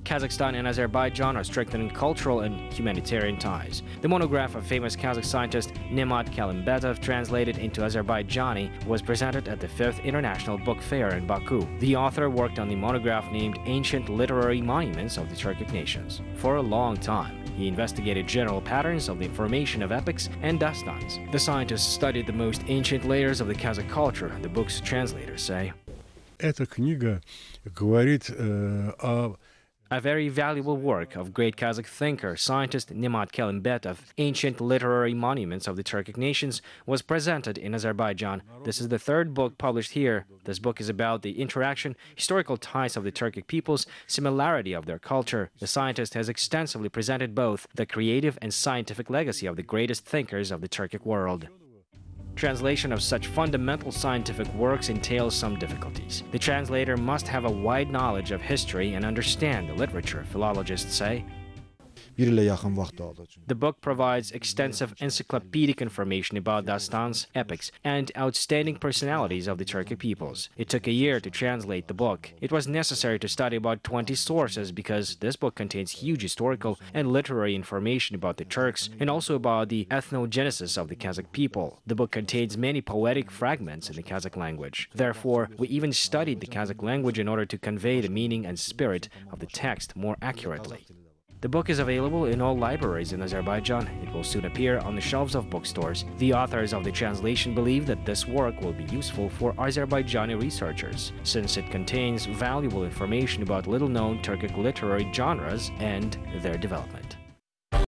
Kazakhstan and Azerbaijan are strengthening cultural and humanitarian ties. The monograph of famous Kazakh scientist Nemat Kelimbetov, translated into Azerbaijani, was presented at the 5th International Book Fair in Baku. The author worked on the monograph named Ancient Literary Monuments of the Turkic Nations. For a long time, he investigated general patterns of the formation of epics and dastans. The scientist studied the most ancient layers of the Kazakh culture, the book's translators say. Эта книга говорит о A very valuable work of great Kazakh thinker, scientist Nemat Kelimbetov, Ancient Literary Monuments of the Turkic Nations, was presented in Azerbaijan. This is the third book published here. This book is about the interaction, historical ties of the Turkic peoples, similarity of their culture. The scientist has extensively presented both the creative and scientific legacy of the greatest thinkers of the Turkic world. Translation of such fundamental scientific works entails some difficulties. The translator must have a wide knowledge of history and understand the literature, philologists say. The book provides extensive encyclopedic information about dastans, epics, and outstanding personalities of the Turkic peoples. It took a year to translate the book. It was necessary to study about 20 sources because this book contains huge historical and literary information about the Turks and also about the ethnogenesis of the Kazakh people. The book contains many poetic fragments in the Kazakh language. Therefore, we even studied the Kazakh language in order to convey the meaning and spirit of the text more accurately. The book is available in all libraries in Azerbaijan. It will soon appear on the shelves of bookstores. The authors of the translation believe that this work will be useful for Azerbaijani researchers, since it contains valuable information about little-known Turkic literary genres and their development.